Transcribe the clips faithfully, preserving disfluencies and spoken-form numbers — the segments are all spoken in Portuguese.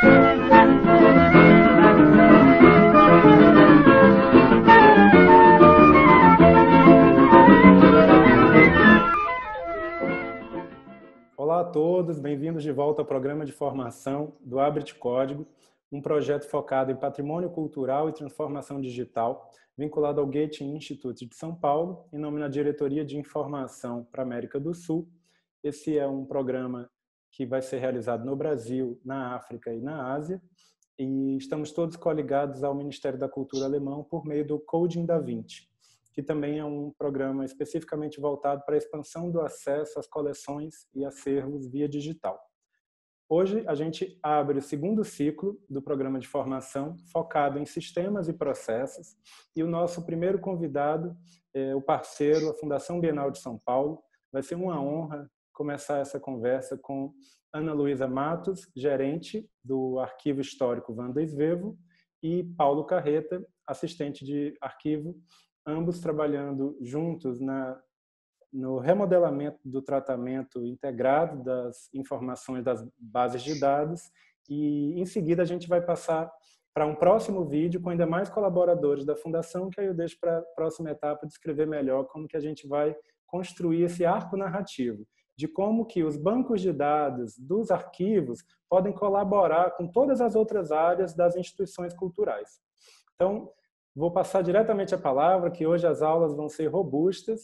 Olá a todos, bem-vindos de volta ao programa de formação do Abre-te Código, um projeto focado em patrimônio cultural e transformação digital, vinculado ao Goethe Institute de São Paulo, em nome da Diretoria de Informação para a América do Sul. Esse é um programa que vai ser realizado no Brasil, na África e na Ásia, e estamos todos coligados ao Ministério da Cultura alemão por meio do Coding da Vinci, que também é um programa especificamente voltado para a expansão do acesso às coleções e acervos via digital. Hoje a gente abre o segundo ciclo do programa de formação focado em sistemas e processos, e o nosso primeiro convidado é o parceiro, a Fundação Bienal de São Paulo. Vai ser uma honra começar essa conversa com Ana Luísa Matos, gerente do Arquivo Histórico Wanda Svevo, e Paulo Carreta, assistente de arquivo, ambos trabalhando juntos na, no remodelamento do tratamento integrado das informações das bases de dados, e em seguida a gente vai passar para um próximo vídeo com ainda mais colaboradores da Fundação, que aí eu deixo para a próxima etapa descrever melhor como que a gente vai construir esse arco narrativo, de como que os bancos de dados dos arquivos podem colaborar com todas as outras áreas das instituições culturais. Então, vou passar diretamente a palavra, que hoje as aulas vão ser robustas,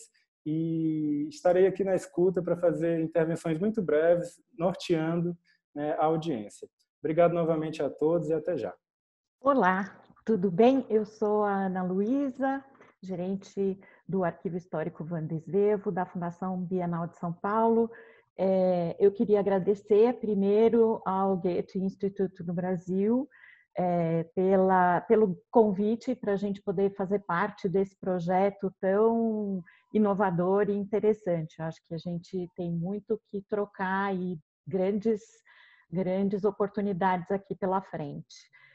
e estarei aqui na escuta para fazer intervenções muito breves, norteando, né, a audiência. Obrigado novamente a todos e até já. Olá, tudo bem? Eu sou a Ana Luísa, gerente do Arquivo Histórico Wanda Svevo, da Fundação Bienal de São Paulo. É, eu queria agradecer primeiro ao Goethe Institute do Brasil, É, pela, pelo convite para a gente poder fazer parte desse projeto tão inovador e interessante. Eu acho que a gente tem muito que trocar e grandes, grandes oportunidades aqui pela frente.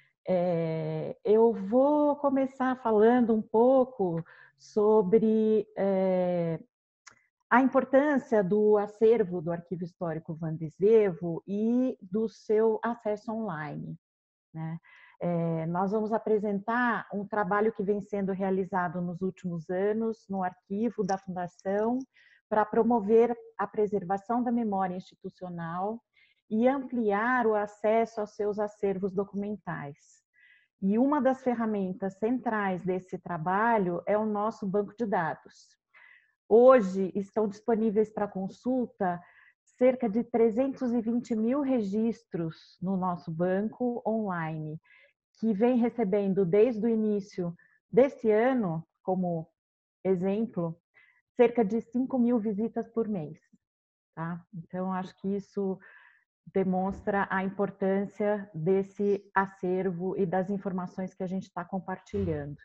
É, eu vou começar falando um pouco sobre é, a importância do acervo do Arquivo Histórico Wanda Svevo e do seu acesso online. Né? É, nós vamos apresentar um trabalho que vem sendo realizado nos últimos anos no arquivo da Fundação para promover a preservação da memória institucional e ampliar o acesso aos seus acervos documentais. E uma das ferramentas centrais desse trabalho é o nosso banco de dados. Hoje estão disponíveis para consulta cerca de trezentos e vinte mil registros no nosso banco online, que vem recebendo desde o início desse ano, como exemplo, cerca de cinco mil visitas por mês. Tá? Então, acho que isso demonstra a importância desse acervo e das informações que a gente está compartilhando.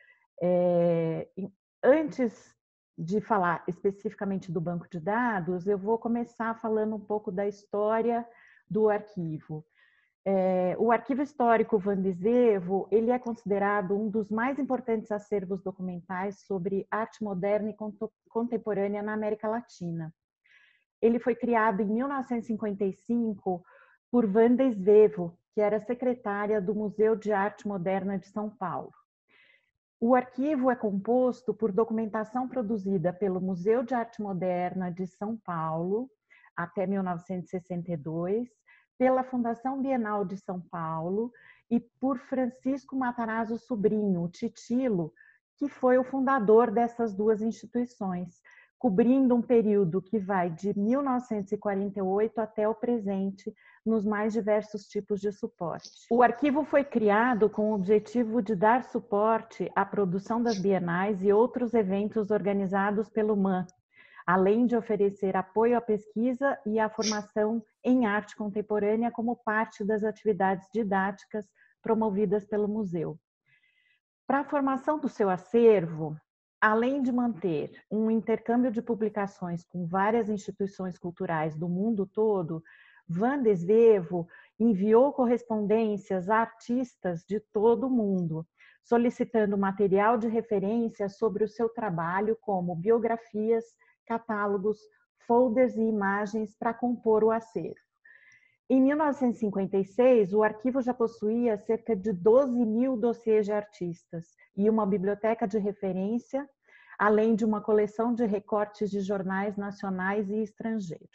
É, antes de falar especificamente do banco de dados, eu vou começar falando um pouco da história do arquivo. É, o Arquivo Histórico Wanda Svevo, ele é considerado um dos mais importantes acervos documentais sobre arte moderna e contemporânea na América Latina. Ele foi criado em mil novecentos e cinquenta e cinco por Wanda Svevo, que era secretária do Museu de Arte Moderna de São Paulo. O arquivo é composto por documentação produzida pelo Museu de Arte Moderna de São Paulo até mil novecentos e sessenta e dois, pela Fundação Bienal de São Paulo e por Francisco Matarazzo Sobrinho, o Titilo, que foi o fundador dessas duas instituições, cobrindo um período que vai de mil novecentos e quarenta e oito até o presente, nos mais diversos tipos de suporte. O arquivo foi criado com o objetivo de dar suporte à produção das bienais e outros eventos organizados pelo M A N, além de oferecer apoio à pesquisa e à formação em arte contemporânea como parte das atividades didáticas promovidas pelo museu. Para a formação do seu acervo, além de manter um intercâmbio de publicações com várias instituições culturais do mundo todo, Wanda Svevo enviou correspondências a artistas de todo o mundo, solicitando material de referência sobre o seu trabalho, como biografias, catálogos, folders e imagens para compor o acervo. Em mil novecentos e cinquenta e seis, o arquivo já possuía cerca de doze mil dossiês de artistas e uma biblioteca de referência, além de uma coleção de recortes de jornais nacionais e estrangeiros.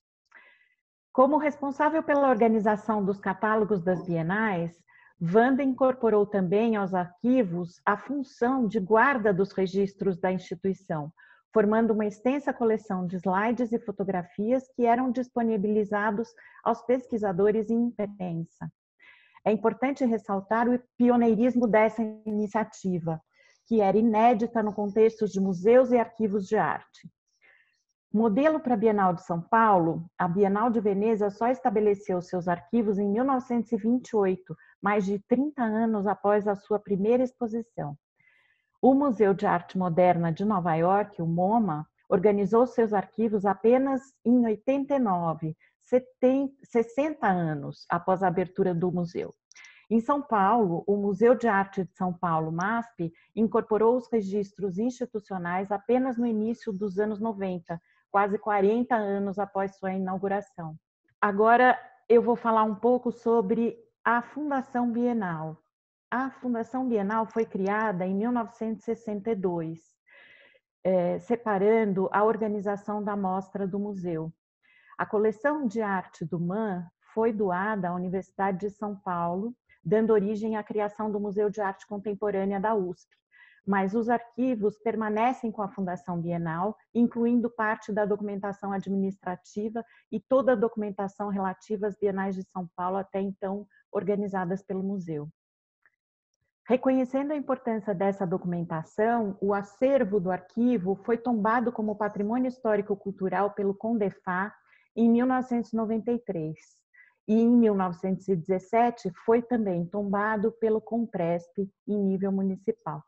Como responsável pela organização dos catálogos das bienais, Wanda incorporou também aos arquivos a função de guarda dos registros da instituição, formando uma extensa coleção de slides e fotografias que eram disponibilizados aos pesquisadores em imprensa. É importante ressaltar o pioneirismo dessa iniciativa, que era inédita no contexto de museus e arquivos de arte. Modelo para a Bienal de São Paulo, a Bienal de Veneza só estabeleceu seus arquivos em mil novecentos e vinte e oito, mais de trinta anos após a sua primeira exposição. O Museu de Arte Moderna de Nova York, o MoMA, organizou seus arquivos apenas em oitenta e nove, sessenta anos após a abertura do museu. Em São Paulo, o Museu de Arte de São Paulo, MASP, incorporou os registros institucionais apenas no início dos anos noventa, quase quarenta anos após sua inauguração. Agora eu vou falar um pouco sobre a Fundação Bienal. A Fundação Bienal foi criada em mil novecentos e sessenta e dois, é, separando a organização da mostra do museu. A coleção de arte do M A N foi doada à Universidade de São Paulo, dando origem à criação do Museu de Arte Contemporânea da U S P. Mas os arquivos permanecem com a Fundação Bienal, incluindo parte da documentação administrativa e toda a documentação relativa às bienais de São Paulo, até então organizadas pelo museu. Reconhecendo a importância dessa documentação, o acervo do arquivo foi tombado como patrimônio histórico-cultural pelo CONDEFA em mil novecentos e noventa e três. E em mil novecentos e dezessete foi também tombado pelo CONPRESP em nível municipal.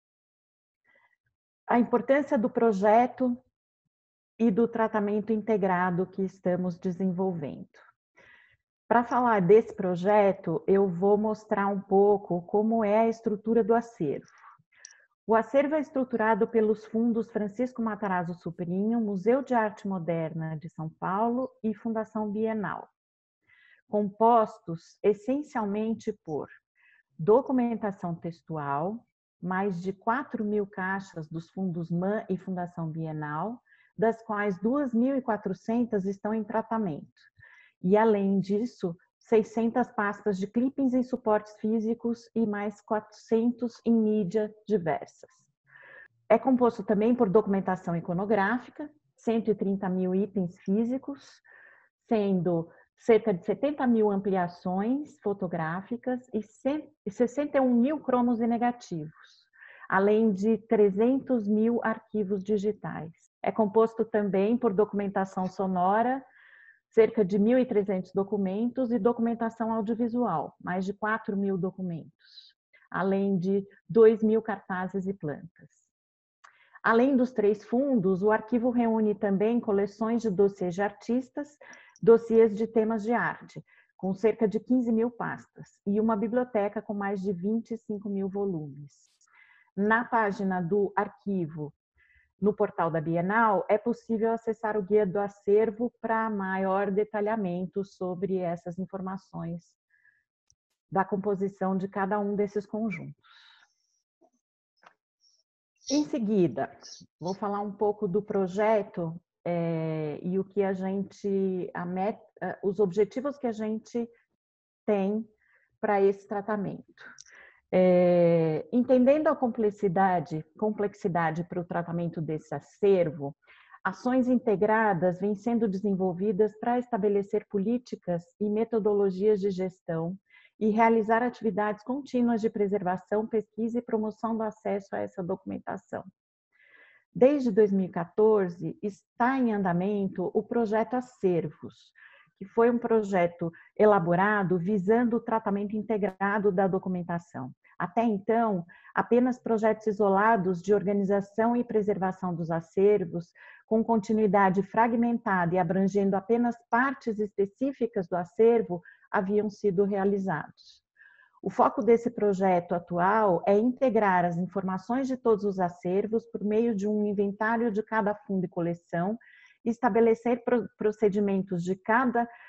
A importância do projeto e do tratamento integrado que estamos desenvolvendo. Para falar desse projeto, eu vou mostrar um pouco como é a estrutura do acervo. O acervo é estruturado pelos fundos Francisco Matarazzo Sobrinho, Museu de Arte Moderna de São Paulo e Fundação Bienal, compostos essencialmente por documentação textual, mais de quatro mil caixas dos fundos M A N e Fundação Bienal, das quais duas mil e quatrocentas estão em tratamento. E, além disso, seiscentas pastas de clippings em suportes físicos e mais quatrocentos em mídia diversas. É composto também por documentação iconográfica, cento e trinta mil itens físicos, sendo cerca de setenta mil ampliações fotográficas e sessenta e um mil cromos e negativos, além de trezentos mil arquivos digitais. É composto também por documentação sonora, cerca de mil e trezentos documentos, e documentação audiovisual, mais de quatro mil documentos, além de dois mil cartazes e plantas. Além dos três fundos, o arquivo reúne também coleções de dossiês de artistas, dossiês de temas de arte, com cerca de quinze mil pastas, e uma biblioteca com mais de vinte e cinco mil volumes. Na página do arquivo, no portal da Bienal, é possível acessar o guia do acervo para maior detalhamento sobre essas informações da composição de cada um desses conjuntos. Em seguida, vou falar um pouco do projeto é, e o que a gente, a meta, os objetivos que a gente tem para esse tratamento. É, entendendo a complexidade, complexidade para o tratamento desse acervo, ações integradas vêm sendo desenvolvidas para estabelecer políticas e metodologias de gestão e realizar atividades contínuas de preservação, pesquisa e promoção do acesso a essa documentação. Desde dois mil e quatorze, está em andamento o projeto Acervos, que foi um projeto elaborado visando o tratamento integrado da documentação. Até então, apenas projetos isolados de organização e preservação dos acervos, com continuidade fragmentada e abrangendo apenas partes específicas do acervo, haviam sido realizados. O foco desse projeto atual é integrar as informações de todos os acervos por meio de um inventário de cada fundo e coleção, estabelecer procedimentos de cada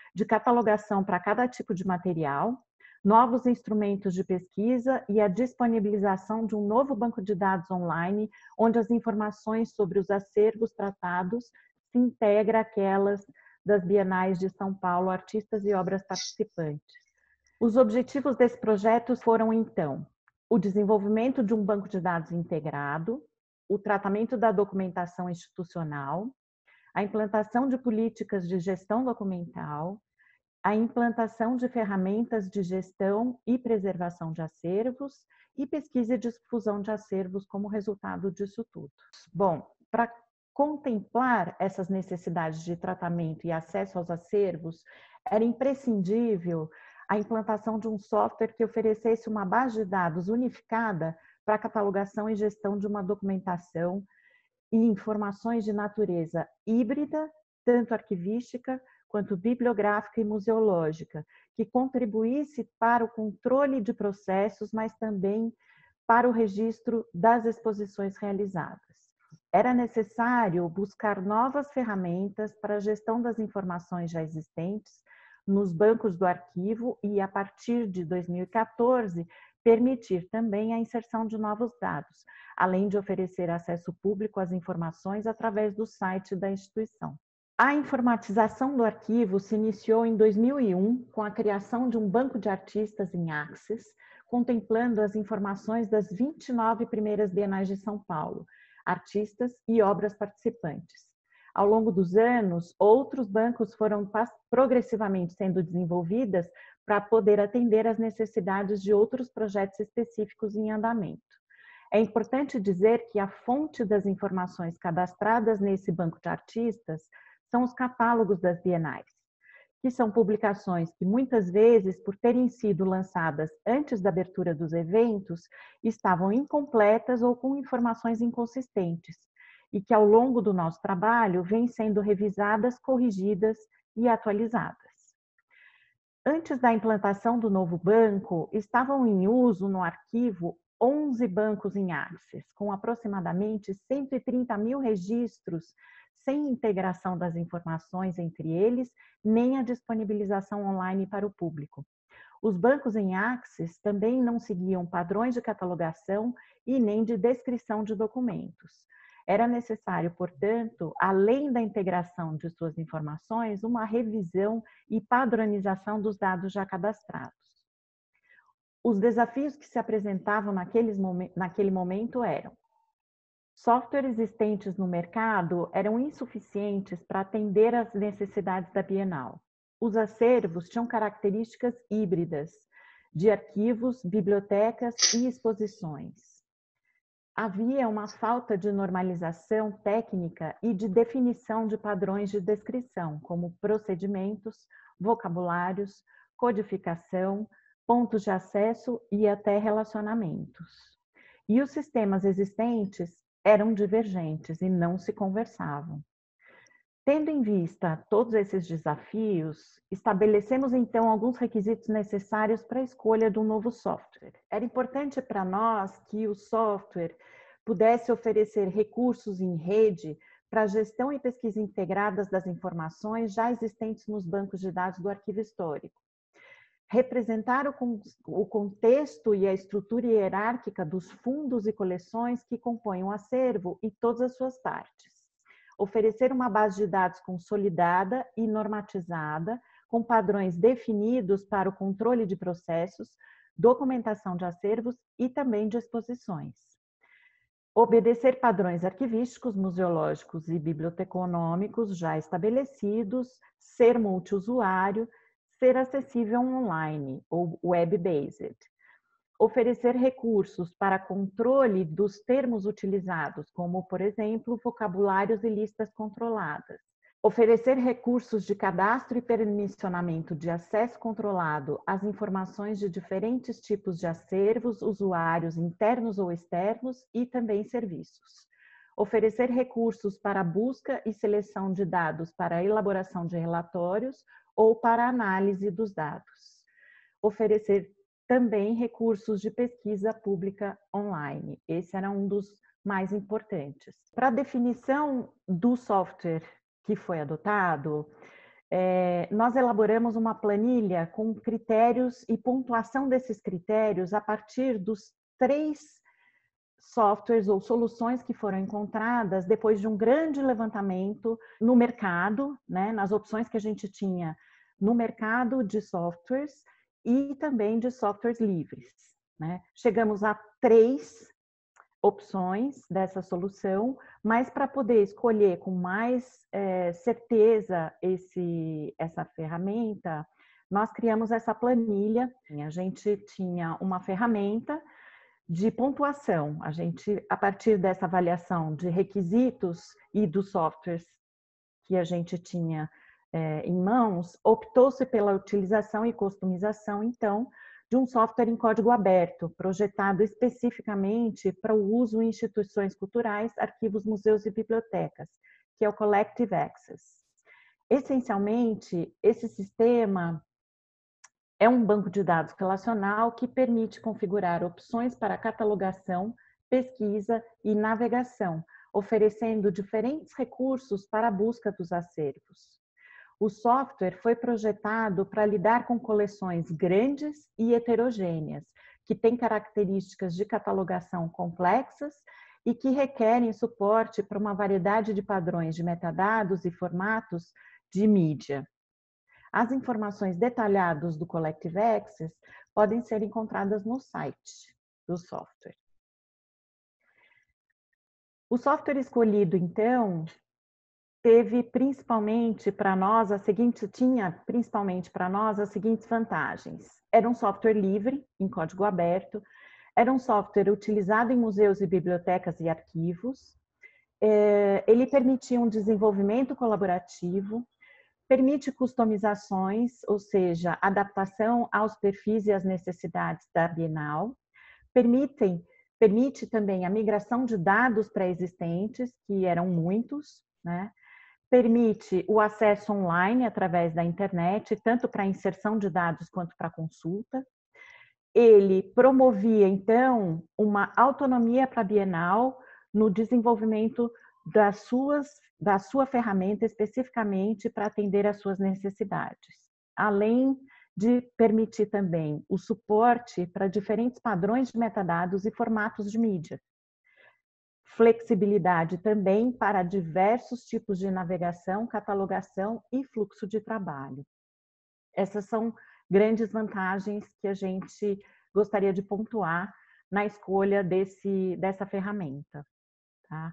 de catalogação para cada tipo de material, novos instrumentos de pesquisa e a disponibilização de um novo banco de dados online, onde as informações sobre os acervos tratados se integram àquelas das Bienais de São Paulo, artistas e obras participantes. Os objetivos desse projeto foram, então, o desenvolvimento de um banco de dados integrado, o tratamento da documentação institucional, a implantação de políticas de gestão documental, a implantação de ferramentas de gestão e preservação de acervos e pesquisa e difusão de acervos como resultado disso tudo. Bom, para contemplar essas necessidades de tratamento e acesso aos acervos, era imprescindível a implantação de um software que oferecesse uma base de dados unificada para a catalogação e gestão de uma documentação e informações de natureza híbrida, tanto arquivística quanto bibliográfica e museológica, que contribuísse para o controle de processos, mas também para o registro das exposições realizadas. Era necessário buscar novas ferramentas para a gestão das informações já existentes nos bancos do arquivo e, a partir de dois mil e quatorze, permitir também a inserção de novos dados, além de oferecer acesso público às informações através do site da instituição. A informatização do arquivo se iniciou em dois mil e um com a criação de um banco de artistas em Axis, contemplando as informações das vinte e nove primeiras Bienais de São Paulo, artistas e obras participantes. Ao longo dos anos, outros bancos foram progressivamente sendo desenvolvidas para poder atender às necessidades de outros projetos específicos em andamento. É importante dizer que a fonte das informações cadastradas nesse banco de artistas são os catálogos das bienais, que são publicações que muitas vezes, por terem sido lançadas antes da abertura dos eventos, estavam incompletas ou com informações inconsistentes, e que ao longo do nosso trabalho vêm sendo revisadas, corrigidas e atualizadas. Antes da implantação do novo banco, estavam em uso no arquivo onze bancos em Axis, com aproximadamente cento e trinta mil registros, sem integração das informações entre eles, nem a disponibilização online para o público. Os bancos em Axis também não seguiam padrões de catalogação e nem de descrição de documentos. Era necessário, portanto, além da integração de suas informações, uma revisão e padronização dos dados já cadastrados. Os desafios que se apresentavam naqueles momen- naquele momento eram: softwares existentes no mercado eram insuficientes para atender às necessidades da Bienal. Os acervos tinham características híbridas, de arquivos, bibliotecas e exposições. Havia uma falta de normalização técnica e de definição de padrões de descrição, como procedimentos, vocabulários, codificação, pontos de acesso e até relacionamentos. E os sistemas existentes eram divergentes e não se conversavam. Tendo em vista todos esses desafios, estabelecemos então alguns requisitos necessários para a escolha de um novo software. Era importante para nós que o software pudesse oferecer recursos em rede para a gestão e pesquisa integradas das informações já existentes nos bancos de dados do arquivo histórico. Representar o contexto e a estrutura hierárquica dos fundos e coleções que compõem o acervo e todas as suas partes. Oferecer uma base de dados consolidada e normatizada, com padrões definidos para o controle de processos, documentação de acervos e também de exposições. Obedecer padrões arquivísticos, museológicos e biblioteconômicos já estabelecidos, ser multiusuário, ser acessível online ou web-based. Oferecer recursos para controle dos termos utilizados, como, por exemplo, vocabulários e listas controladas. Oferecer recursos de cadastro e permissionamento de acesso controlado às informações de diferentes tipos de acervos, usuários internos ou externos e também serviços. Oferecer recursos para busca e seleção de dados para a elaboração de relatórios ou para a análise dos dados. Oferecer também recursos de pesquisa pública online. Esse era um dos mais importantes. Para a definição do software que foi adotado, É, nós elaboramos uma planilha com critérios e pontuação desses critérios a partir dos três softwares ou soluções que foram encontradas depois de um grande levantamento no mercado, né, nas opções que a gente tinha no mercado de softwares e também de softwares livres, né? Chegamos a três opções dessa solução, mas para poder escolher com mais é, certeza esse, essa ferramenta, nós criamos essa planilha. A gente tinha uma ferramenta de pontuação. A gente, a partir dessa avaliação de requisitos e dos softwares que a gente tinha é, em mãos, optou-se pela utilização e customização, então, de um software em código aberto, projetado especificamente para o uso em instituições culturais, arquivos, museus e bibliotecas, que é o Collective Access. Essencialmente, esse sistema é um banco de dados relacional que permite configurar opções para catalogação, pesquisa e navegação, oferecendo diferentes recursos para a busca dos acervos. O software foi projetado para lidar com coleções grandes e heterogêneas, que têm características de catalogação complexas e que requerem suporte para uma variedade de padrões de metadados e formatos de mídia. As informações detalhadas do Collective Access podem ser encontradas no site do software. O software escolhido, então, teve principalmente para nós a seguinte, tinha principalmente para nós as seguintes vantagens. Era um software livre, em código aberto, era um software utilizado em museus e bibliotecas e arquivos, ele permitia um desenvolvimento colaborativo, permite customizações, ou seja, adaptação aos perfis e às necessidades da Bienal, permitem, permite também a migração de dados pré-existentes, que eram muitos, né? Permite o acesso online através da internet, tanto para inserção de dados quanto para consulta. Ele promovia, então, uma autonomia para a Bienal no desenvolvimento das suas, da sua ferramenta especificamente para atender às suas necessidades, além de permitir também o suporte para diferentes padrões de metadados e formatos de mídia. Flexibilidade também para diversos tipos de navegação, catalogação e fluxo de trabalho. Essas são grandes vantagens que a gente gostaria de pontuar na escolha desse, dessa ferramenta. Tá?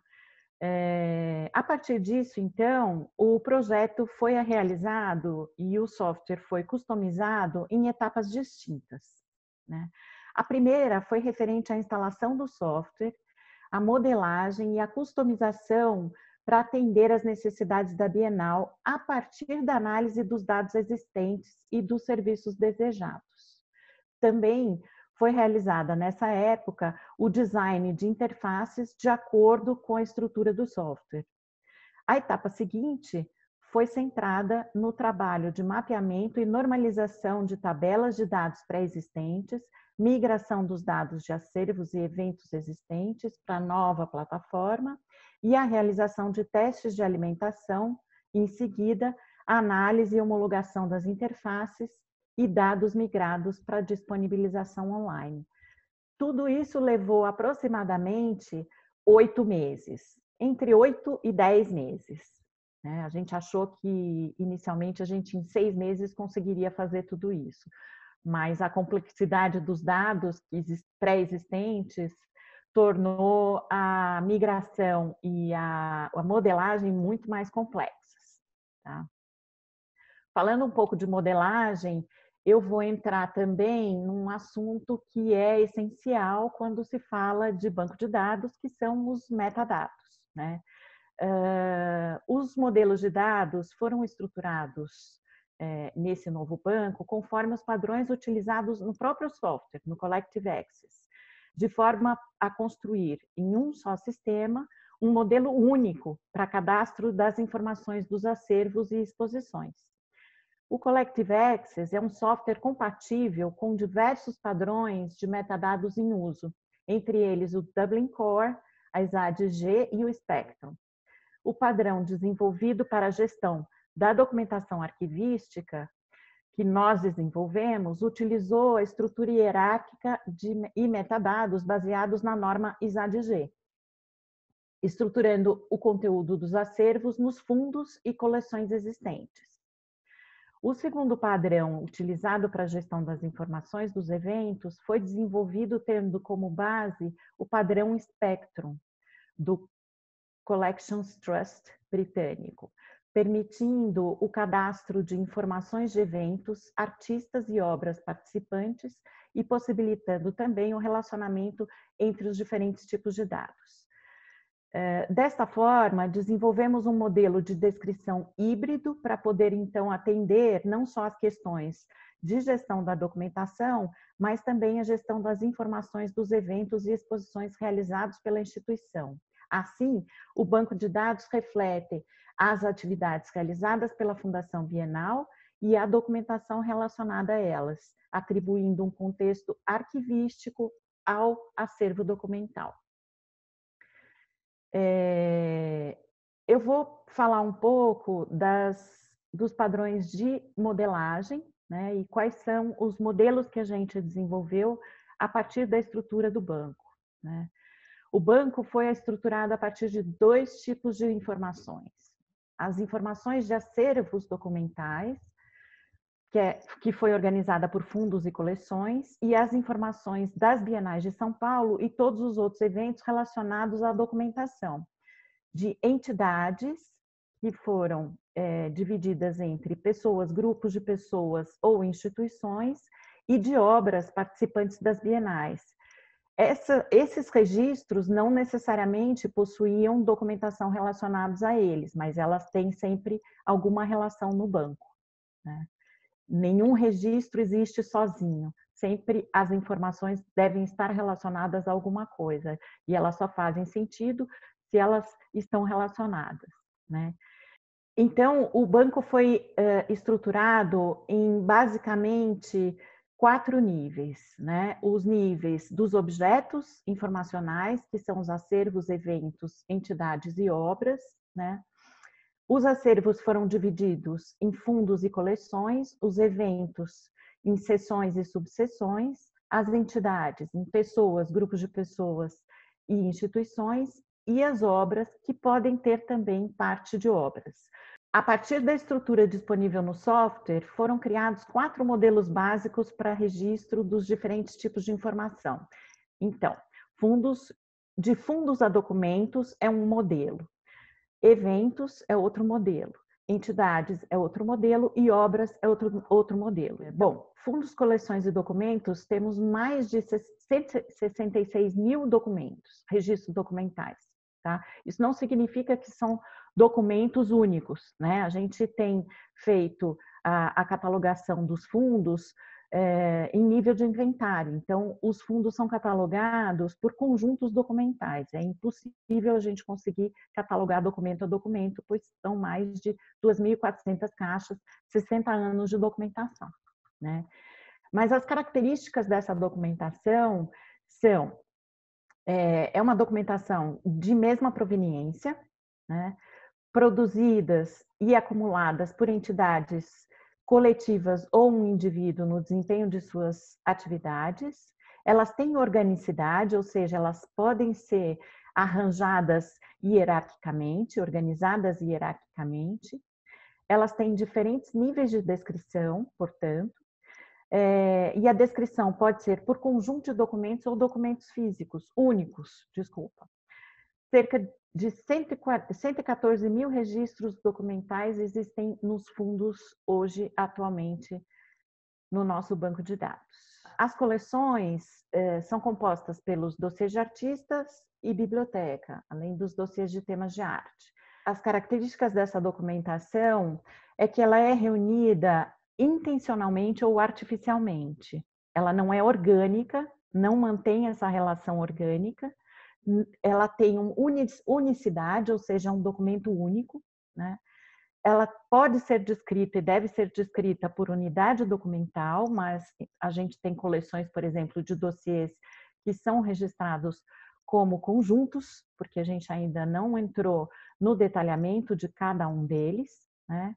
É, a partir disso, então, o projeto foi realizado e o software foi customizado em etapas distintas, né? A primeira foi referente à instalação do software, a modelagem e a customização para atender às necessidades da Bienal a partir da análise dos dados existentes e dos serviços desejados. Também foi realizada nessa época o design de interfaces de acordo com a estrutura do software. A etapa seguinte foi centrada no trabalho de mapeamento e normalização de tabelas de dados pré-existentes, migração dos dados de acervos e eventos existentes para a nova plataforma e a realização de testes de alimentação, em seguida, a análise e homologação das interfaces e dados migrados para disponibilização online. Tudo isso levou aproximadamente oito meses, entre oito e dez meses. Né? A gente achou que, inicialmente, a gente em seis meses conseguiria fazer tudo isso, mas a complexidade dos dados pré-existentes tornou a migração e a, a modelagem muito mais complexas. Tá? Falando um pouco de modelagem, eu vou entrar também num assunto que é essencial quando se fala de banco de dados, que são os metadados, né? Uh, os modelos de dados foram estruturados eh, nesse novo banco conforme os padrões utilizados no próprio software, no Collective Access, de forma a construir em um só sistema um modelo único para cadastro das informações dos acervos e exposições. O Collective Access é um software compatível com diversos padrões de metadados em uso, entre eles o Dublin Core, a I S A D G e o Spectrum. O padrão desenvolvido para a gestão da documentação arquivística que nós desenvolvemos utilizou a estrutura hierárquica de, e metadados baseados na norma I S A D G, estruturando o conteúdo dos acervos nos fundos e coleções existentes. O segundo padrão utilizado para a gestão das informações dos eventos foi desenvolvido tendo como base o padrão Spectrum, do Collections Trust britânico, permitindo o cadastro de informações de eventos, artistas e obras participantes e possibilitando também o relacionamento entre os diferentes tipos de dados. Desta forma, desenvolvemos um modelo de descrição híbrido para poder, então, atender não só as questões de gestão da documentação, mas também a gestão das informações dos eventos e exposições realizados pela instituição. Assim, o banco de dados reflete as atividades realizadas pela Fundação Bienal e a documentação relacionada a elas, atribuindo um contexto arquivístico ao acervo documental. É, eu vou falar um pouco das, dos padrões de modelagem, né, e quais são os modelos que a gente desenvolveu a partir da estrutura do banco, né. O banco foi estruturado a partir de dois tipos de informações. As informações de acervos documentais, que, é, que foi organizada por fundos e coleções, e as informações das Bienais de São Paulo e todos os outros eventos relacionados à documentação, de entidades que foram é, divididas entre pessoas, grupos de pessoas ou instituições, e de obras participantes das Bienais. Essa, esses registros não necessariamente possuíam documentação relacionados a eles, mas elas têm sempre alguma relação no banco, né? Nenhum registro existe sozinho. Sempre as informações devem estar relacionadas a alguma coisa e elas só fazem sentido se elas estão relacionadas, né? Então, o banco foi uh, estruturado em basicamente quatro níveis, né? Os níveis dos objetos informacionais, que são os acervos, eventos, entidades e obras, né? Os acervos foram divididos em fundos e coleções, os eventos em seções e subseções, as entidades em pessoas, grupos de pessoas e instituições, e as obras, que podem ter também parte de obras. A partir da estrutura disponível no software, foram criados quatro modelos básicos para registro dos diferentes tipos de informação. Então, fundos, de fundos a documentos é um modelo. Eventos é outro modelo, entidades é outro modelo e obras é outro, outro modelo. Bom, fundos, coleções e documentos, temos mais de cento e sessenta e seis mil documentos, registros documentais, tá? Isso não significa que são documentos únicos, né? A gente tem feito a, a catalogação dos fundos É, em nível de inventário. Então, os fundos são catalogados por conjuntos documentais. É impossível a gente conseguir catalogar documento a documento, pois são mais de duas mil e quatrocentas caixas, sessenta anos de documentação, né? Mas as características dessa documentação são, é, é uma documentação de mesma proveniência, né? Produzidas e acumuladas por entidades coletivas ou um indivíduo no desempenho de suas atividades. Elas têm organicidade, ou seja, elas podem ser arranjadas hierarquicamente, organizadas hierarquicamente. Elas têm diferentes níveis de descrição, portanto, é, e a descrição pode ser por conjunto de documentos ou documentos físicos, únicos, desculpa. Cerca de cento e quatorze mil registros documentais existem nos fundos hoje, atualmente, no nosso banco de dados. As coleções eh, são compostas pelos dossiês de artistas e biblioteca, além dos dossiês de temas de arte. As características dessa documentação é que ela é reunida intencionalmente ou artificialmente. Ela não é orgânica, não mantém essa relação orgânica, ela tem uma unicidade, ou seja, um documento único, né? Ela pode ser descrita e deve ser descrita por unidade documental, mas a gente tem coleções, por exemplo, de dossiês que são registrados como conjuntos, porque a gente ainda não entrou no detalhamento de cada um deles, né?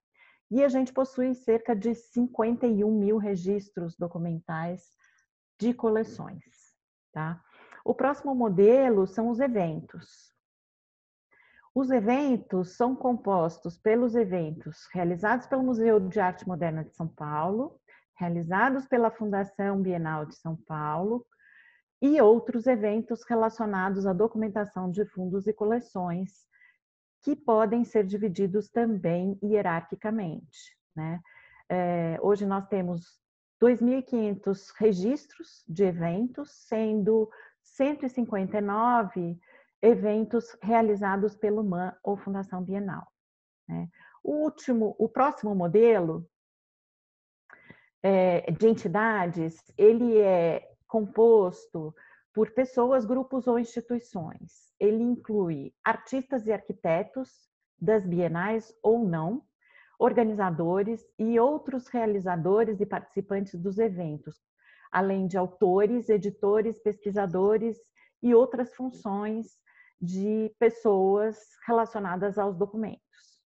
e a gente possui cerca de cinquenta e um mil registros documentais de coleções. Tá? O próximo modelo são os eventos. Os eventos são compostos pelos eventos realizados pelo Museu de Arte Moderna de São Paulo, realizados pela Fundação Bienal de São Paulo e outros eventos relacionados à documentação de fundos e coleções, que podem ser divididos também hierarquicamente, né? É, hoje nós temos dois mil e quinhentos registros de eventos, sendo cento e cinquenta e nove eventos realizados pelo M A N ou Fundação Bienal, né? O último, o próximo modelo é, de entidades, ele é composto por pessoas, grupos ou instituições. Ele inclui artistas e arquitetos das bienais ou não, organizadores e outros realizadores e participantes dos eventos, além de autores, editores, pesquisadores e outras funções de pessoas relacionadas aos documentos.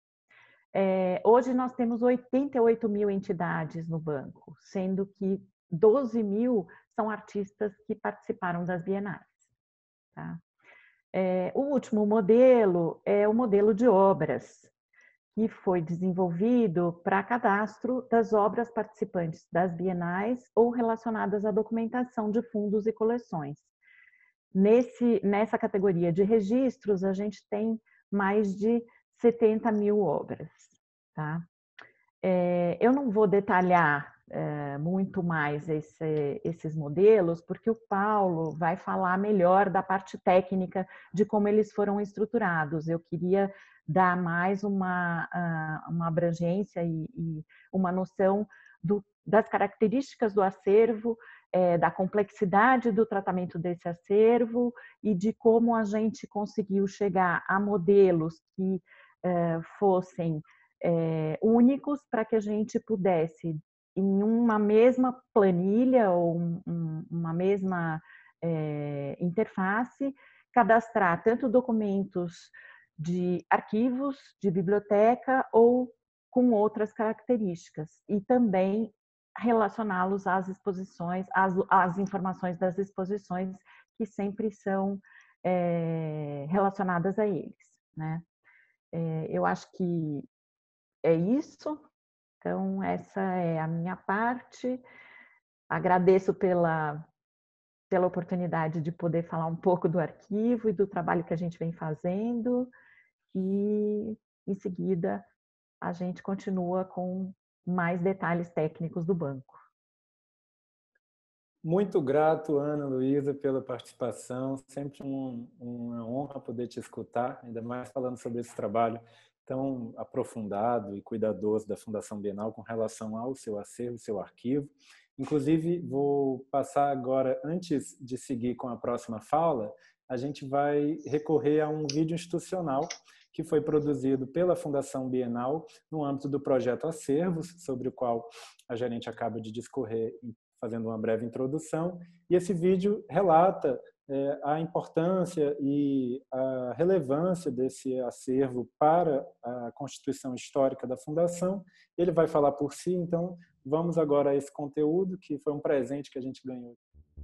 É, hoje nós temos oitenta e oito mil entidades no banco, sendo que doze mil são artistas que participaram das bienais. Tá? É, o último modelo é o modelo de obras, que foi desenvolvido para cadastro das obras participantes das bienais ou relacionadas à documentação de fundos e coleções. Nesse, nessa categoria de registros, a gente tem mais de setenta mil obras. Tá? É, eu não vou detalhar é, muito mais esse, esses modelos, porque o Paulo vai falar melhor da parte técnica de como eles foram estruturados. Eu queria dar mais uma, uma abrangência e, e uma noção do, das características do acervo, é, da complexidade do tratamento desse acervo e de como a gente conseguiu chegar a modelos que é, fossem é, únicos para que a gente pudesse, em uma mesma planilha ou um, uma mesma é, interface, cadastrar tanto documentos de arquivos, de biblioteca ou com outras características e também relacioná-los às exposições, às, às informações das exposições que sempre são é, relacionadas a eles, né? É, eu acho que é isso. Então, essa é a minha parte. Agradeço pela, pela oportunidade de poder falar um pouco do arquivo e do trabalho que a gente vem fazendo. E, em seguida, a gente continua com mais detalhes técnicos do banco. Muito grato, Ana Luísa, pela participação. Sempre um, uma honra poder te escutar, ainda mais falando sobre esse trabalho tão aprofundado e cuidadoso da Fundação Bienal com relação ao seu acervo, seu arquivo. Inclusive, vou passar agora, antes de seguir com a próxima fala, a gente vai recorrer a um vídeo institucional que foi produzido pela Fundação Bienal no âmbito do projeto Acervos, sobre o qual a gerente acaba de discorrer, fazendo uma breve introdução. E esse vídeo relata é, a importância e a relevância desse acervo para a constituição histórica da Fundação. Ele vai falar por si, então vamos agora a esse conteúdo, que foi um presente que a gente ganhou.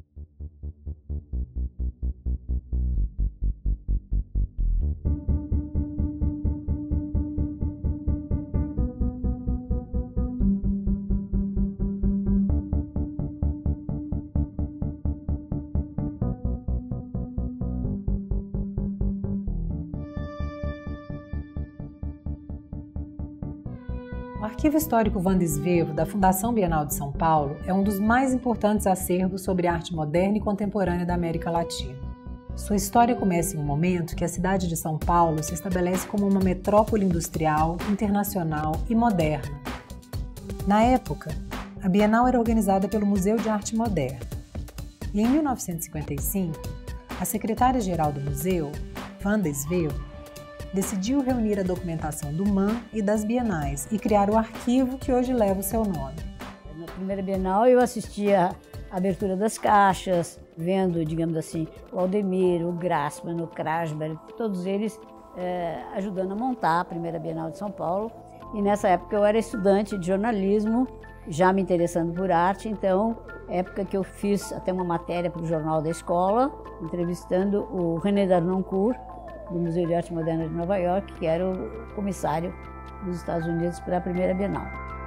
O Arquivo Histórico Vandes Vevo, da Fundação Bienal de São Paulo, é um dos mais importantes acervos sobre arte moderna e contemporânea da América Latina. Sua história começa em um momento que a cidade de São Paulo se estabelece como uma metrópole industrial, internacional e moderna. Na época, a Bienal era organizada pelo Museu de Arte Moderna. E em mil novecentos e cinquenta e cinco, a secretária-geral do museu, Vandes Vevo, decidiu reunir a documentação do M A N e das bienais e criar o arquivo que hoje leva o seu nome. Na primeira Bienal eu assistia a abertura das caixas, vendo, digamos assim, o Aldemir, o Grassmann, o Krasberg, todos eles é, ajudando a montar a primeira Bienal de São Paulo. E nessa época eu era estudante de jornalismo, já me interessando por arte, então, época que eu fiz até uma matéria para o jornal da escola, entrevistando o René Darnoncourt, do Museu de Arte Moderna de Nova York, que era o comissário dos Estados Unidos para a primeira Bienal.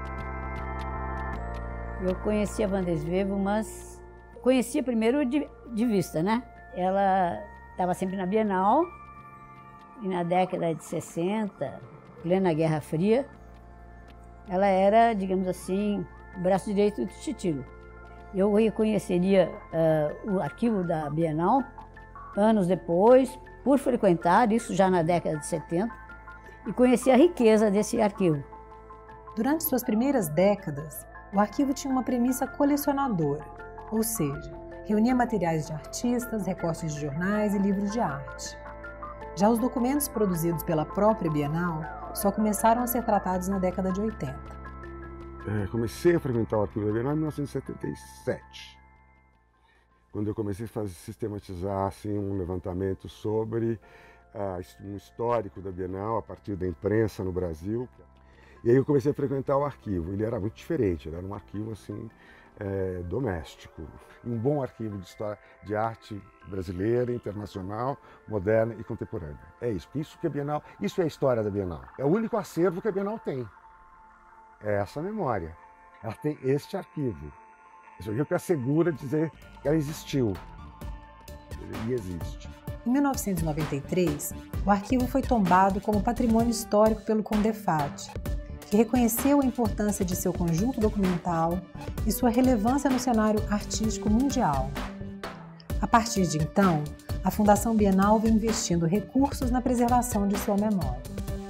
Eu conhecia a Wanda Svevo, mas conhecia primeiro de, de vista, né? Ela estava sempre na Bienal, e na década de sessenta, plena Guerra Fria, ela era, digamos assim, o braço direito do Titilo. Eu reconheceria uh, o arquivo da Bienal anos depois, por frequentar, isso já na década de setenta, e conhecer a riqueza desse arquivo. Durante suas primeiras décadas, o arquivo tinha uma premissa colecionadora, ou seja, reunia materiais de artistas, recortes de jornais e livros de arte. Já os documentos produzidos pela própria Bienal só começaram a ser tratados na década de oitenta. É, comecei a frequentar o arquivo da Bienal em mil novecentos e setenta e sete, quando eu comecei a fazer, sistematizar assim, um levantamento sobre uh, um histórico da Bienal a partir da imprensa no Brasil. E aí eu comecei a frequentar o arquivo. Ele era muito diferente, ele era um arquivo assim, é, doméstico. Um bom arquivo de história de arte brasileira, internacional, moderna e contemporânea. É isso. Isso que a Bienal, isso é a história da Bienal. É o único acervo que a Bienal tem. É essa memória. Ela tem este arquivo. Esse arquivo que assegura dizer que ela existiu. E existe. Em mil novecentos e noventa e três, o arquivo foi tombado como patrimônio histórico pelo CONDEFAT, que reconheceu a importância de seu conjunto documental e sua relevância no cenário artístico mundial. A partir de então, a Fundação Bienal vem investindo recursos na preservação de sua memória.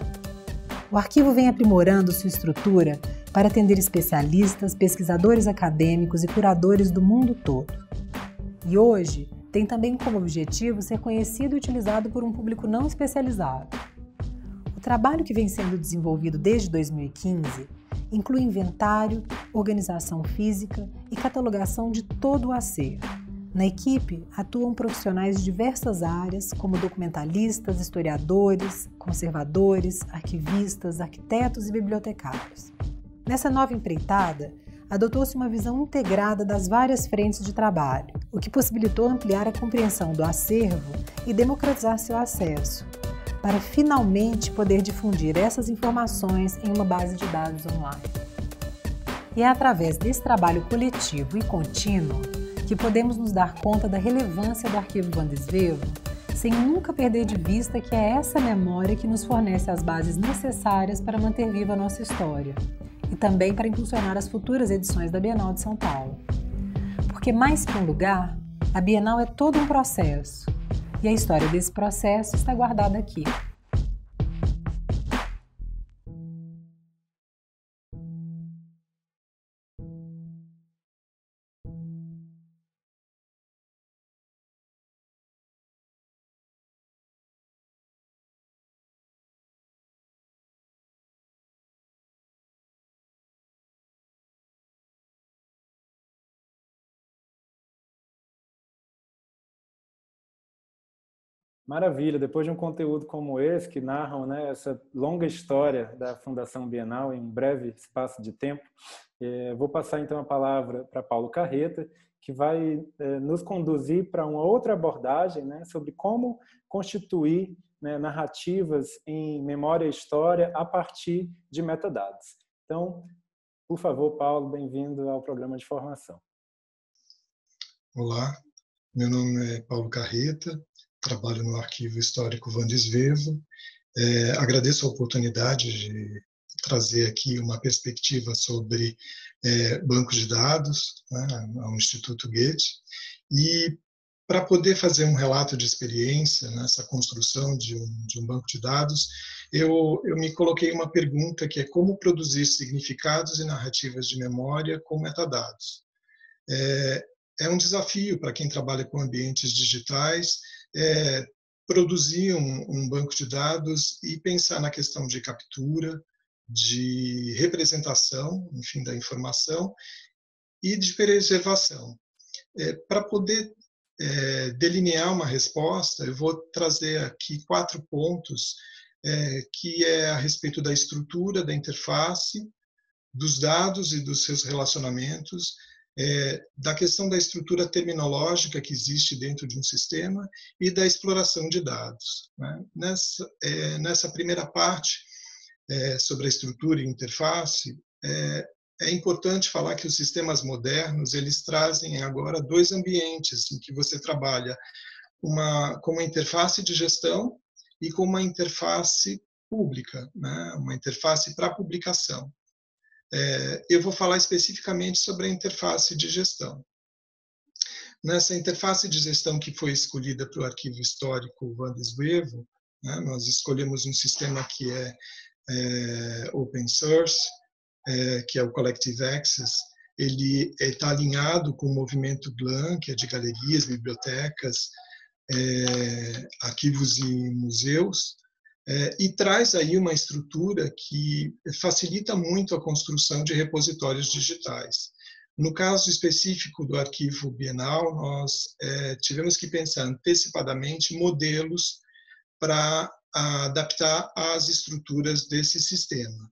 O arquivo vem aprimorando sua estrutura para atender especialistas, pesquisadores acadêmicos e curadores do mundo todo. E hoje, tem também como objetivo ser conhecido e utilizado por um público não especializado. O trabalho que vem sendo desenvolvido desde dois mil e quinze inclui inventário, organização física e catalogação de todo o acervo. Na equipe atuam profissionais de diversas áreas, como documentalistas, historiadores, conservadores, arquivistas, arquitetos e bibliotecários. Nessa nova empreitada, adotou-se uma visão integrada das várias frentes de trabalho, o que possibilitou ampliar a compreensão do acervo e democratizar seu acesso, para finalmente poder difundir essas informações em uma base de dados online. E é através desse trabalho coletivo e contínuo que podemos nos dar conta da relevância do arquivo Wanda Svevo, sem nunca perder de vista que é essa memória que nos fornece as bases necessárias para manter viva a nossa história e também para impulsionar as futuras edições da Bienal de São Paulo. Porque mais que um lugar, a Bienal é todo um processo, e a história desse processo está guardada aqui. Maravilha, depois de um conteúdo como esse, que narram, né, essa longa história da Fundação Bienal em um breve espaço de tempo, eh, vou passar então a palavra para Paulo Carreta, que vai eh, nos conduzir para uma outra abordagem, né, sobre como constituir, né, narrativas em memória e história a partir de metadados. Então, por favor, Paulo, bem-vindo ao programa de formação. Olá, meu nome é Paulo Carreta, trabalho no Arquivo Histórico Wanda Svevo. É, agradeço a oportunidade de trazer aqui uma perspectiva sobre é, bancos de dados, né, ao Instituto Goethe, e para poder fazer um relato de experiência nessa construção de um, de um banco de dados, eu, eu me coloquei uma pergunta que é como produzir significados e narrativas de memória com metadados. É, é um desafio para quem trabalha com ambientes digitais, é, produzir um, um banco de dados e pensar na questão de captura, de representação, enfim, da informação e de preservação. É, para poder é, delinear uma resposta, eu vou trazer aqui quatro pontos é, que é a respeito da estrutura, da interface, dos dados e dos seus relacionamentos, é, da questão da estrutura terminológica que existe dentro de um sistema e da exploração de dados, né? Nessa, é, nessa primeira parte, é, sobre a estrutura e interface, é, é importante falar que os sistemas modernos, eles trazem agora dois ambientes em que você trabalha uma, com uma interface de gestão e com uma interface pública, né? Uma interface para publicação. É, eu vou falar especificamente sobre a interface de gestão. Nessa interface de gestão que foi escolhida para o arquivo histórico Wandes Vevo, né, nós escolhemos um sistema que é, é open source, é, que é o Collective Access. Ele está alinhado com o movimento G L A M, que é de galerias, bibliotecas, é, arquivos e museus, É, e traz aí uma estrutura que facilita muito a construção de repositórios digitais. No caso específico do arquivo bienal, nós é, tivemos que pensar antecipadamente modelos para adaptar às estruturas desse sistema.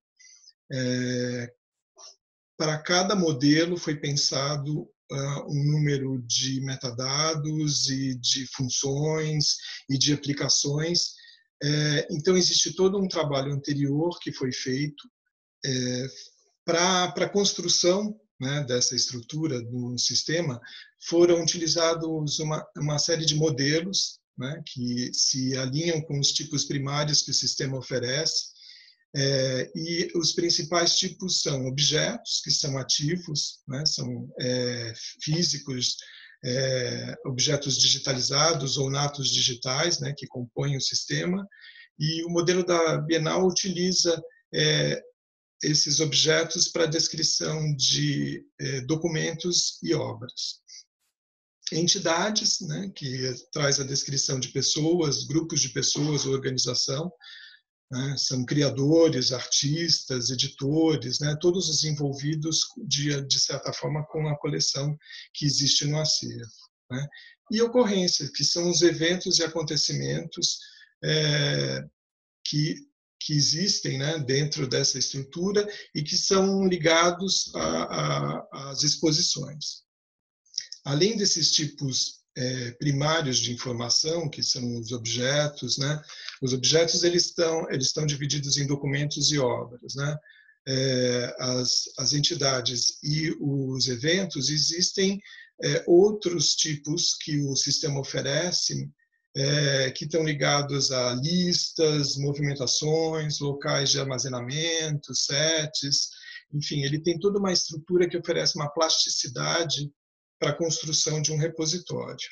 É, para cada modelo foi pensado uh, um número de metadados e de funções e de aplicações. Então, existe todo um trabalho anterior que foi feito é, para a construção, né, dessa estrutura do sistema. Foram utilizados uma, uma série de modelos, né, que se alinham com os tipos primários que o sistema oferece. É, e os principais tipos são objetos, que são ativos, né, são é, físicos, É, objetos digitalizados ou natos digitais, né, que compõem o sistema, e o modelo da Bienal utiliza é, esses objetos para a descrição de é, documentos e obras. Entidades, né, que traz a descrição de pessoas, grupos de pessoas, organização, né, são criadores, artistas, editores, né, todos os envolvidos, de, de certa forma, com a coleção que existe no acervo. Né. E ocorrências, que são os eventos e acontecimentos é, que, que existem, né, dentro dessa estrutura e que são ligados às exposições. Além desses tipos É, primários de informação, que são os objetos, né? Os objetos eles estão eles estão divididos em documentos e obras, né? É, as, as entidades e os eventos, existem é, outros tipos que o sistema oferece é, que estão ligados a listas, movimentações, locais de armazenamento, sets, enfim, ele tem toda uma estrutura que oferece uma plasticidade para a construção de um repositório.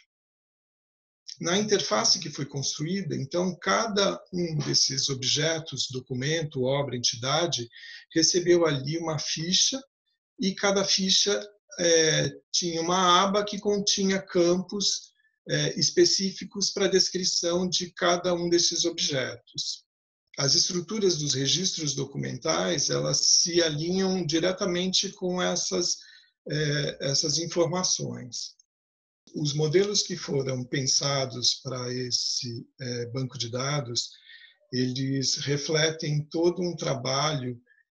Na interface que foi construída, então, cada um desses objetos, documento, obra, entidade, recebeu ali uma ficha, e cada ficha é, tinha uma aba que continha campos é, específicos para a descrição de cada um desses objetos. As estruturas dos registros documentais, elas se alinham diretamente com essas essas informações. Os modelos que foram pensados para esse banco de dados, eles refletem todo um trabalho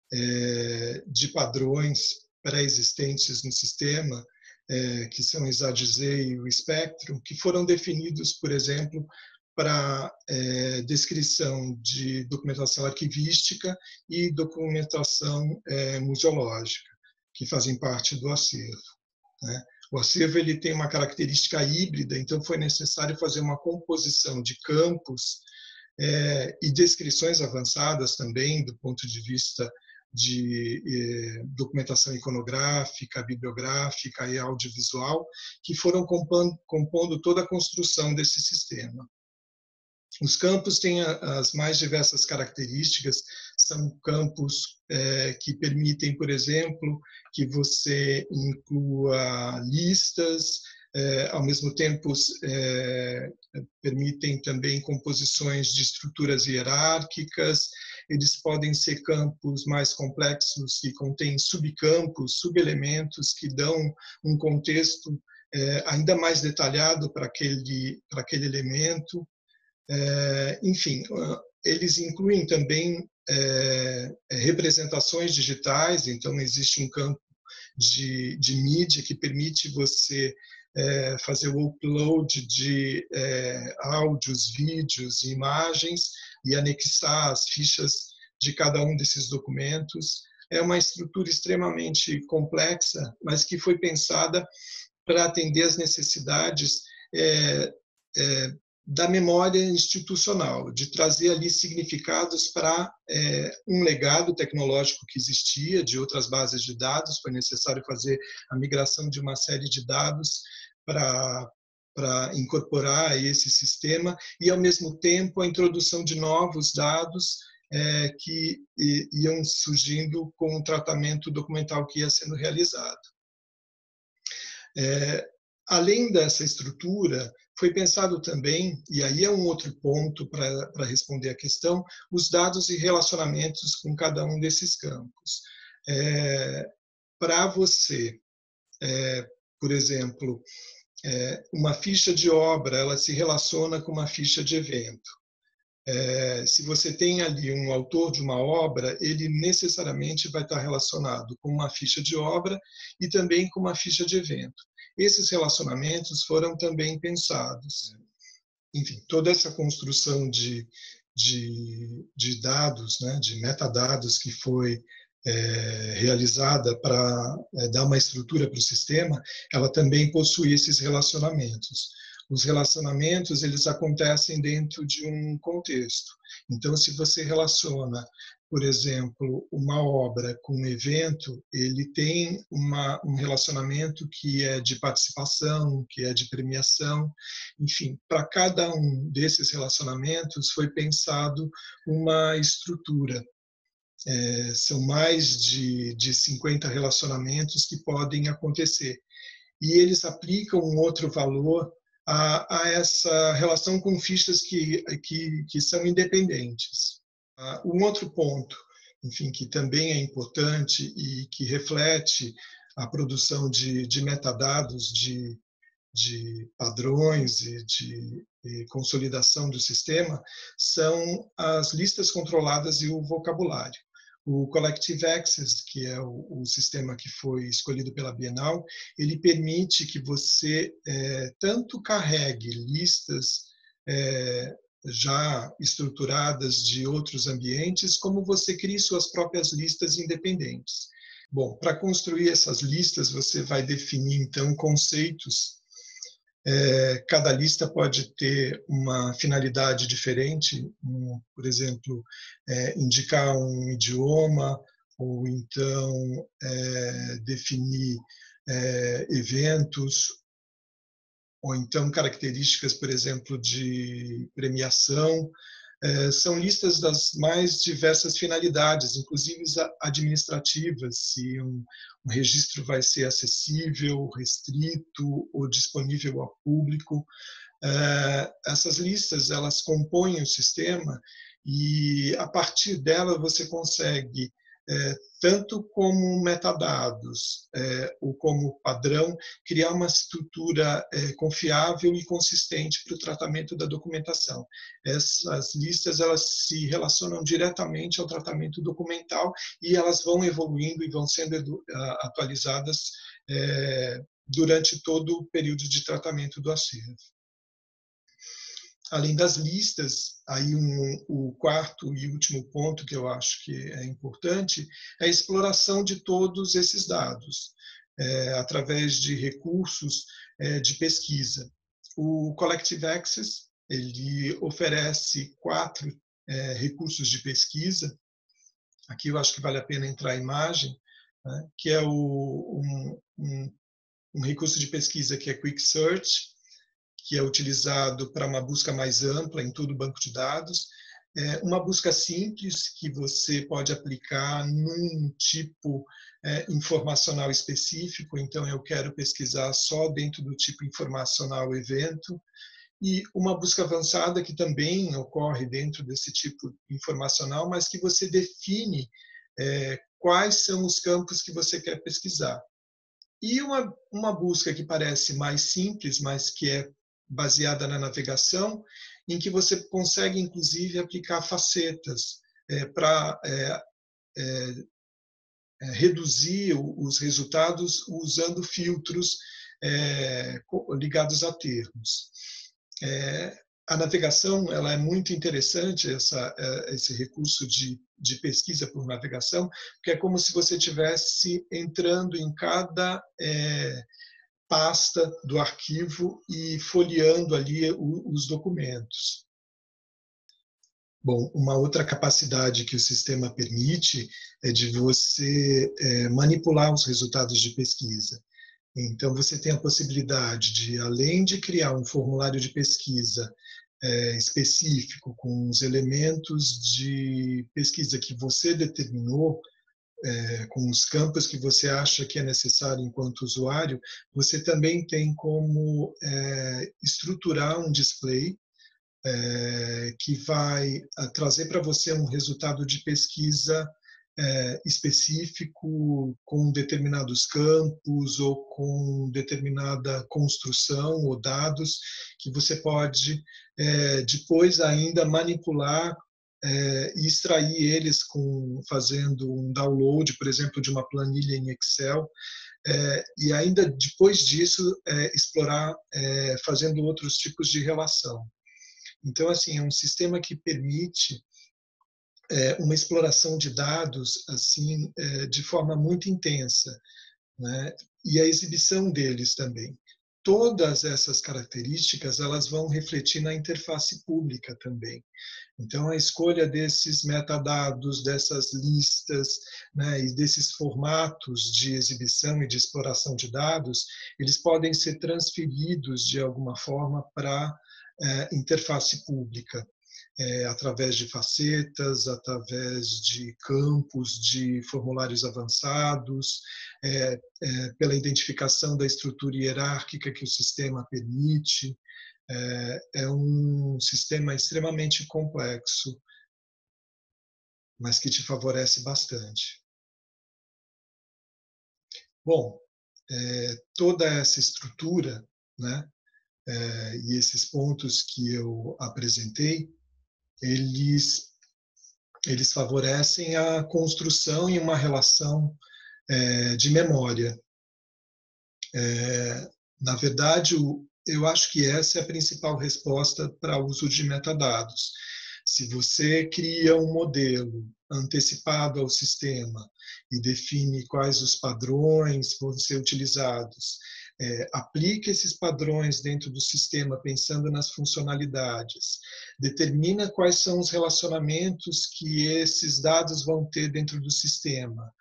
de padrões pré-existentes no sistema, que são o ISADZ e o Spectrum, que foram definidos, por exemplo, para descrição de documentação arquivística e documentação museológica, que fazem parte do acervo. Né? O acervo ele tem uma característica híbrida, então foi necessário fazer uma composição de campos é, e descrições avançadas também do ponto de vista de eh, documentação iconográfica, bibliográfica e audiovisual, que foram compondo, compondo toda a construção desse sistema. Os campos têm as mais diversas características, são campos é, que permitem, por exemplo, que você inclua listas, é, ao mesmo tempo é, permitem também composições de estruturas hierárquicas. Eles podem ser campos mais complexos que contêm subcampos, subelementos que dão um contexto é, ainda mais detalhado para aquele, para aquele elemento. É, enfim, eles incluem também é, representações digitais, então existe um campo de, de mídia que permite você é, fazer o upload de é, áudios, vídeos e imagens e anexar as fichas de cada um desses documentos. É uma estrutura extremamente complexa, mas que foi pensada para atender às necessidades é, é, da memória institucional, de trazer ali significados para é, um legado tecnológico que existia, de outras bases de dados. Foi necessário fazer a migração de uma série de dados para para incorporar esse sistema e, ao mesmo tempo, a introdução de novos dados é, que iam surgindo com o tratamento documental que ia sendo realizado. É, além dessa estrutura, foi pensado também, e aí é um outro ponto para responder a questão, os dados e relacionamentos com cada um desses campos. É, para você, é, por exemplo, é, uma ficha de obra, ela se relaciona com uma ficha de evento. É, se você tem ali um autor de uma obra, ele necessariamente vai estar relacionado com uma ficha de obra e também com uma ficha de evento. Esses relacionamentos foram também pensados. Enfim, toda essa construção de, de, de dados, né, de metadados que foi é, realizada para é, dar uma estrutura para o sistema, ela também possui esses relacionamentos. Os relacionamentos, eles acontecem dentro de um contexto. Então, se você relaciona, por exemplo, uma obra com um evento, ele tem uma, um relacionamento que é de participação, que é de premiação. Enfim, para cada um desses relacionamentos foi pensado uma estrutura. É, são mais de, de cinquenta relacionamentos que podem acontecer. E eles aplicam um outro valor A, a essa relação com fichas que, que, que são independentes. Uh, um outro ponto, enfim, que também é importante e que reflete a produção de, de metadados, de, de padrões e de e consolidação do sistema, são as listas controladas e o vocabulário. O Collective Access, que é o, o sistema que foi escolhido pela Bienal, ele permite que você é, tanto carregue listas é, já estruturadas de outros ambientes, como você crie suas próprias listas independentes. Bom, para construir essas listas, você vai definir, então, conceitos. É, cada lista pode ter uma finalidade diferente, um, por exemplo, é, indicar um idioma, ou então é, definir é, eventos, ou então características, por exemplo, de premiação. É, são listas das mais diversas finalidades, inclusive administrativas, se um, um registro vai ser acessível, restrito ou disponível ao público. É, essas listas, elas compõem o sistema e, a partir dela, você consegue, é, tanto como metadados é, ou como padrão, criar uma estrutura é, confiável e consistente para o tratamento da documentação. Essas listas, elas se relacionam diretamente ao tratamento documental e elas vão evoluindo e vão sendo atualizadas é, durante todo o período de tratamento do acervo. Além das listas, aí um, o quarto e último ponto que eu acho que é importante é a exploração de todos esses dados, é, através de recursos é, de pesquisa. O Collective Access, ele oferece quatro é, recursos de pesquisa. Aqui eu acho que vale a pena entrar a imagem, né, que é o, um, um, um recurso de pesquisa que é Quick Search, que é utilizado para uma busca mais ampla em todo o banco de dados. É uma busca simples que você pode aplicar num tipo é, informacional específico, então eu quero pesquisar só dentro do tipo informacional evento, e uma busca avançada que também ocorre dentro desse tipo informacional, mas que você define é, quais são os campos que você quer pesquisar. E uma, uma busca que parece mais simples, mas que é baseada na navegação, em que você consegue, inclusive, aplicar facetas é, para é, é, é, reduzir os resultados usando filtros é, ligados a termos. É, a navegação ela é muito interessante, essa, esse recurso de, de pesquisa por navegação, porque é como se você estivesse entrando em cada é, pasta do arquivo e folheando ali os documentos. Bom, uma outra capacidade que o sistema permite é de você é, manipular os resultados de pesquisa. Então, você tem a possibilidade de, além de criar um formulário de pesquisa é, específico com os elementos de pesquisa que você determinou, é, com os campos que você acha que é necessário enquanto usuário, você também tem como é, estruturar um display é, que vai trazer para você um resultado de pesquisa É, específico com determinados campos ou com determinada construção ou dados que você pode é, depois ainda manipular é, e extrair eles com, fazendo um download, por exemplo, de uma planilha em Excel, é, e ainda depois disso é, explorar é, fazendo outros tipos de relação. Então, assim, é um sistema que permite uma exploração de dados assim de forma muito intensa, né? E a exibição deles também. Todas essas características elas vão refletir na interface pública também. Então, a escolha desses metadados, dessas listas, né, e desses formatos de exibição e de exploração de dados, eles podem ser transferidos de alguma forma para a interface pública. É, através de facetas, através de campos, de formulários avançados, é, é, pela identificação da estrutura hierárquica que o sistema permite. É, é um sistema extremamente complexo, mas que te favorece bastante. Bom, é, toda essa estrutura, né, é, e esses pontos que eu apresentei, eles, eles favorecem a construção em uma relação é, de memória. É, na verdade, o, eu acho que essa é a principal resposta para o uso de metadados. Se você cria um modelo antecipado ao sistema e define quais os padrões vão ser utilizados, é, aplica esses padrões dentro do sistema pensando nas funcionalidades, determina quais são os relacionamentos que esses dados vão ter dentro do sistema,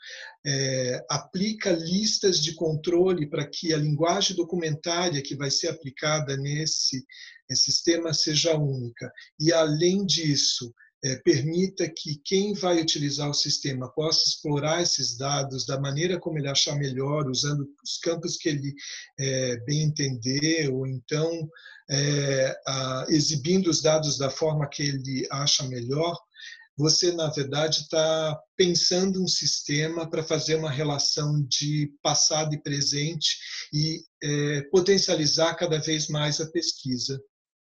é, aplica listas de controle para que a linguagem documentária que vai ser aplicada nesse sistema seja única. E, além disso, é, permita que quem vai utilizar o sistema possa explorar esses dados da maneira como ele achar melhor, usando os campos que ele é, bem entender, ou então é, a, exibindo os dados da forma que ele acha melhor. Você, na verdade, está pensando um sistema para fazer uma relação de passado e presente e é, potencializar cada vez mais a pesquisa.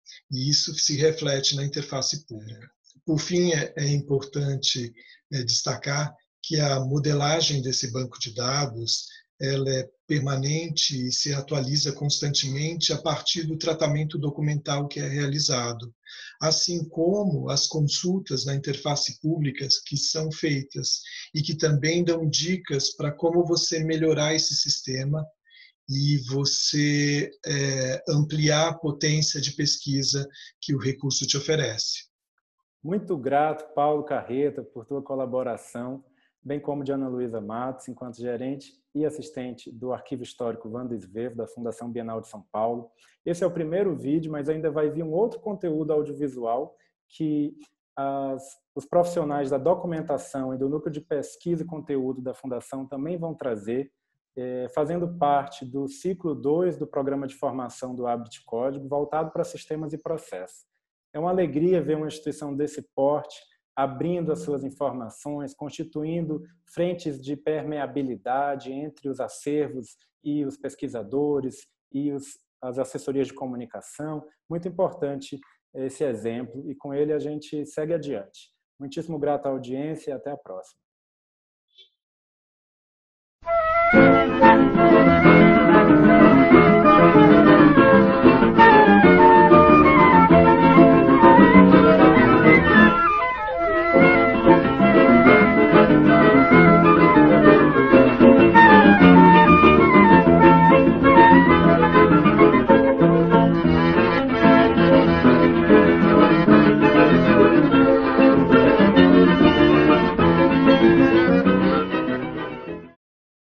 E isso se reflete na interface pública. Por fim, é, é importante é, destacar que a modelagem desse banco de dados ela é permanente e se atualiza constantemente a partir do tratamento documental que é realizado, assim como as consultas na interface pública que são feitas e que também dão dicas para como você melhorar esse sistema e você é, ampliar a potência de pesquisa que o recurso te oferece. Muito grato, Paulo Carreta, por tua colaboração, bem como de Ana Luísa Matos, enquanto gerente e assistente do Arquivo Histórico Wanda Svevo, da Fundação Bienal de São Paulo. Esse é o primeiro vídeo, mas ainda vai vir um outro conteúdo audiovisual que as, os profissionais da documentação e do Núcleo de Pesquisa e Conteúdo da Fundação também vão trazer, é, fazendo parte do ciclo dois do Programa de Formação do Abrit Código, voltado para sistemas e processos. É uma alegria ver uma instituição desse porte abrindo as suas informações, constituindo frentes de permeabilidade entre os acervos e os pesquisadores e os as assessorias de comunicação. Muito importante esse exemplo, e com ele a gente segue adiante. Muitíssimo grato à audiência e até a próxima.